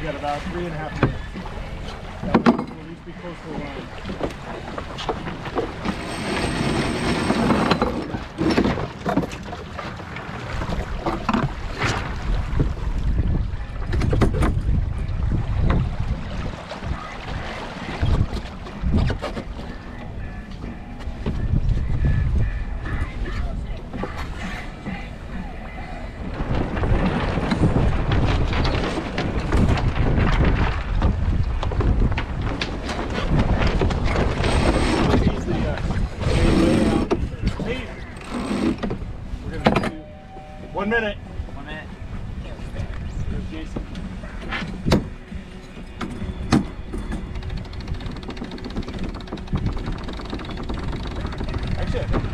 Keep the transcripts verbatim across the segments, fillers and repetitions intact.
We got about three and a half minutes. That way we'll at least be close to the line. One minute. One minute. Here's Jason. Actually, I think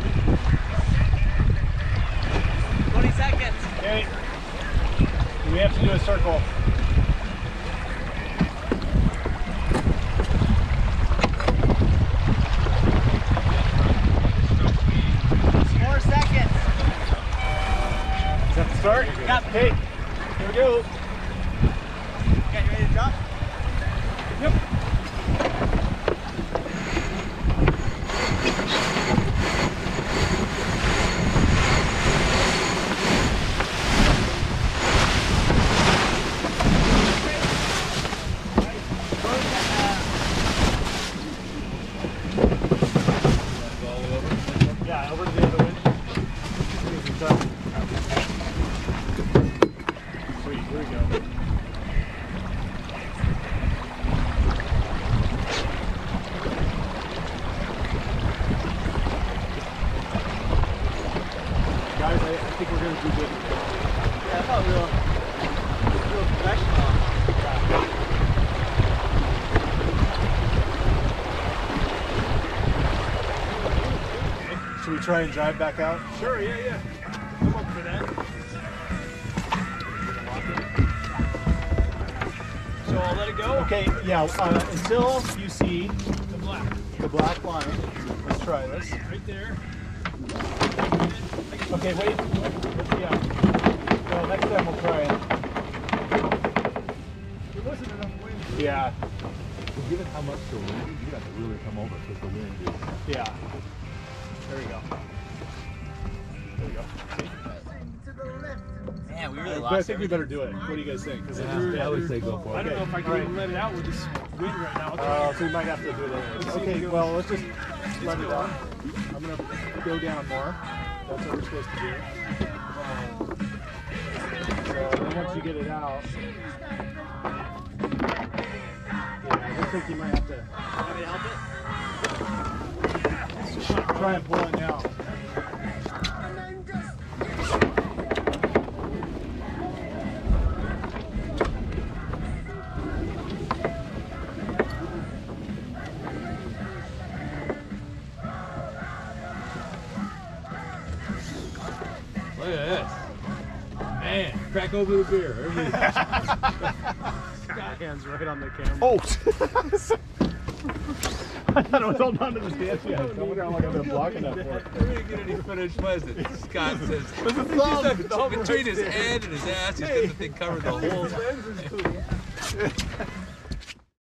twenty seconds. okay. We have to do a circle. Four seconds. Is that the start? Yep. Okay, here we go. Okay, you ready to drop? Yep. Yeah, over to the other wind. Sweet, here we go. Guys, I, I think we're going to do good. Yeah, I thought we were real professional. Should we try and drive back out? Sure, yeah, yeah. I'm up for that. So I'll let it go? Okay, yeah, uh, until you see The black. the black line. Let's try this. Right there. Okay, wait. Let's, yeah. Well, next time we'll try it. There wasn't enough wind. Yeah, Well, given how much the wind, you have to really come over because the wind is. yeah. There we go. There we go. Man, we really I lost think we better do it. What do you guys think? Because Yeah, I would say go for I it. don't know if I can Alright. even let it out with this wind right now. Uh, so we might have to do it anyways. Let's see if Okay, we go. well, let's just let it down. I'm going to go down more. That's what we're supposed to do. So then once you get it out, yeah, it looks like you might have to Want me to help it? try and pull it now. Look at this. Man, crack over the beer. Got hands right on the camera. Oh! I thought it was holding on to the stand. Yeah, I wonder how long I've been blocking that for. We're gonna get any footage, was it? Scott says, thumb. between his head and his ass, he's got the thing covered the whole.